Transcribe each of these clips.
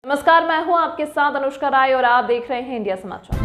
नमस्कार, मैं हूं आपके साथ अनुष्का राय और आप देख रहे हैं इंडिया समाचार।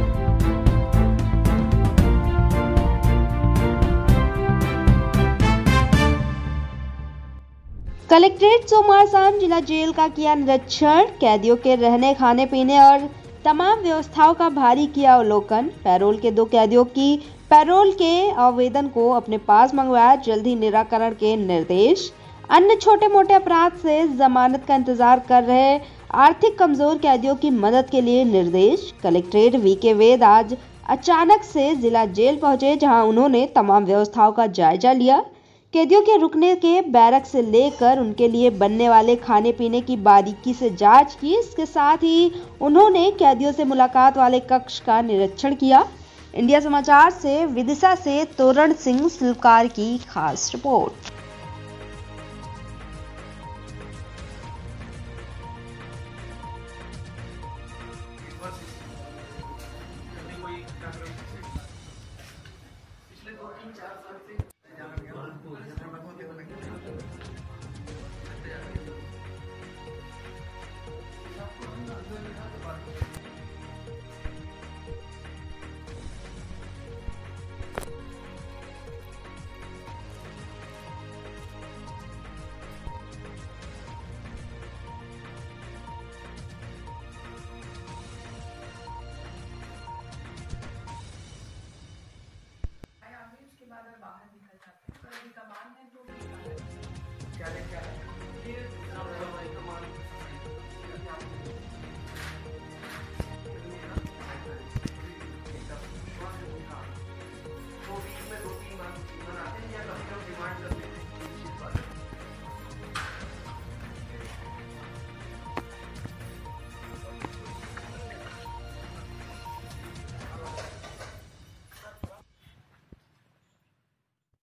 कलेक्ट्रेट सोमवार शाम जिला जेल का किया निरीक्षण। कैदियों के रहने, खाने पीने और तमाम व्यवस्थाओं का भारी किया अवलोकन। पैरोल के 2 कैदियों की पैरोल के आवेदन को अपने पास मंगवाया, जल्दी निराकरण के निर्देश। अन्य छोटे मोटे अपराध से जमानत का इंतजार कर रहे आर्थिक कमजोर कैदियों की मदद के लिए निर्देश। कलेक्ट्रेट वीके वैद आज अचानक से जिला जेल पहुंचे, जहां उन्होंने तमाम व्यवस्थाओं का जायजा लिया। कैदियों के रुकने के बैरक से लेकर उनके लिए बनने वाले खाने पीने की बारीकी से जांच की। इसके साथ ही उन्होंने कैदियों से मुलाकात वाले कक्ष का निरीक्षण किया। इंडिया समाचार से विदिशा से तोरण सिंह सिलकार की खास रिपोर्ट।